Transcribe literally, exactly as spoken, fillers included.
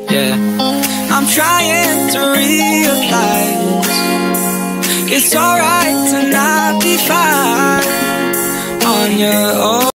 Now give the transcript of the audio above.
yeah. I'm trying to realize it's alright to not be fine on your own.